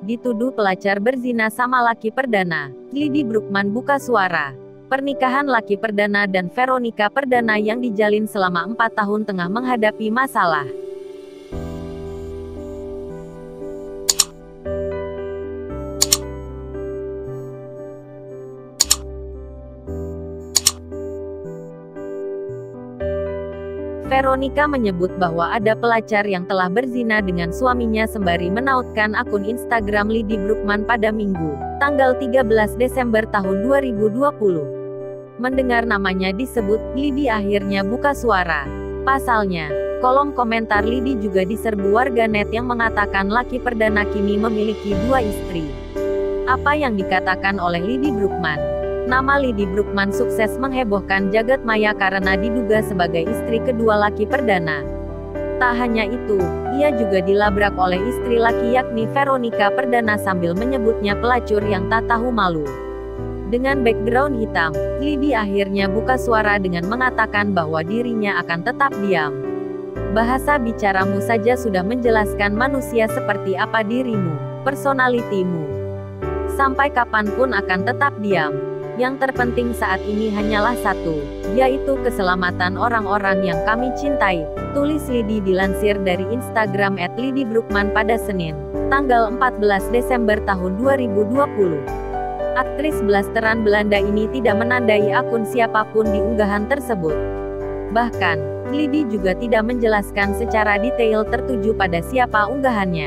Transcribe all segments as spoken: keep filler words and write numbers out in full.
dituduh pelacur berzina sama laki perdana. Lidi Brukman buka suara. Pernikahan laki perdana dan Veronica Perdana yang dijalin selama empat tahun tengah menghadapi masalah. Veronica menyebut bahwa ada pelacur yang telah berzina dengan suaminya sembari menautkan akun Instagram Lidi Brukman pada Minggu, tanggal tiga belas Desember tahun dua ribu dua puluh. Mendengar namanya disebut, Lidi akhirnya buka suara. Pasalnya, kolom komentar Lidi juga diserbu warganet yang mengatakan laki perdana kini memiliki dua istri. Apa yang dikatakan oleh Lidi Brukman? Nama Lidi Brukman sukses menghebohkan jagat maya karena diduga sebagai istri kedua laki perdana. Tak hanya itu, ia juga dilabrak oleh istri laki yakni Veronica Perdana sambil menyebutnya pelacur yang tak tahu malu. Dengan background hitam, Lidi akhirnya buka suara dengan mengatakan bahwa dirinya akan tetap diam. Bahasa bicaramu saja sudah menjelaskan manusia seperti apa dirimu, personalitimu. Sampai kapanpun akan tetap diam. Yang terpenting saat ini hanyalah satu, yaitu keselamatan orang-orang yang kami cintai, tulis Lidi dilansir dari Instagram et lidi brukman pada Senin, tanggal empat belas Desember tahun dua ribu dua puluh. Aktris blasteran Belanda ini tidak menandai akun siapapun di unggahan tersebut. Bahkan, Lidi juga tidak menjelaskan secara detail tertuju pada siapa unggahannya.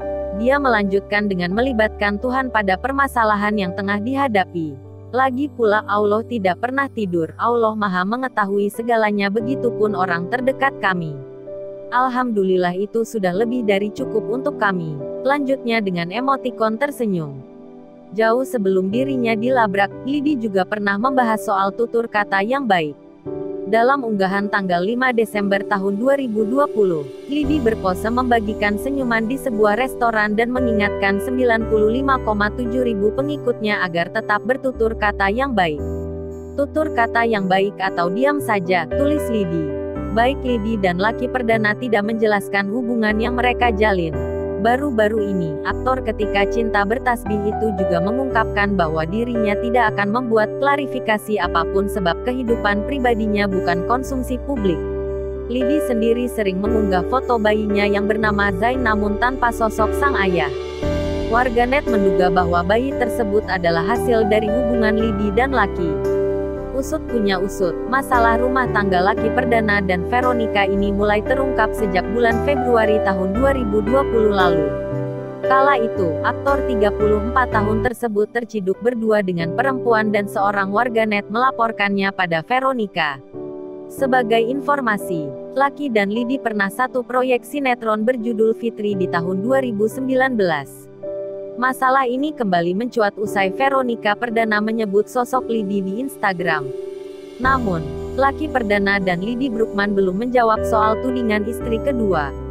Dia melanjutkan dengan melibatkan Tuhan pada permasalahan yang tengah dihadapi. Lagi pula Allah tidak pernah tidur, Allah Maha mengetahui segalanya, begitupun orang terdekat kami. Alhamdulillah itu sudah lebih dari cukup untuk kami. Lanjutnya dengan emotikon tersenyum. Jauh sebelum dirinya dilabrak, Lidi juga pernah membahas soal tutur kata yang baik. Dalam unggahan tanggal lima Desember tahun dua ribu dua puluh, Lidi berpose membagikan senyuman di sebuah restoran dan mengingatkan sembilan puluh lima koma tujuh ribu pengikutnya agar tetap bertutur kata yang baik. Tutur kata yang baik atau diam saja, tulis Lidi. Baik Lidi dan laki perdana tidak menjelaskan hubungan yang mereka jalin. Baru-baru ini, aktor ketika cinta bertasbih itu juga mengungkapkan bahwa dirinya tidak akan membuat klarifikasi apapun sebab kehidupan pribadinya bukan konsumsi publik. Lidi sendiri sering mengunggah foto bayinya yang bernama Zain namun tanpa sosok sang ayah. Warganet menduga bahwa bayi tersebut adalah hasil dari hubungan Lidi dan laki. Usut punya usut, masalah rumah tangga laki perdana dan Veronica ini mulai terungkap sejak bulan Februari tahun dua ribu dua puluh lalu. Kala itu, aktor tiga puluh empat tahun tersebut terciduk berdua dengan perempuan dan seorang warganet melaporkannya pada Veronica. Sebagai informasi, Laki dan Lidi pernah satu proyek sinetron berjudul Fitri di tahun dua ribu sembilan belas. Masalah ini kembali mencuat usai Veronica Perdana menyebut sosok Lidi di Instagram. Namun, Laki Perdana dan Lidi Brukman belum menjawab soal tudingan istri kedua.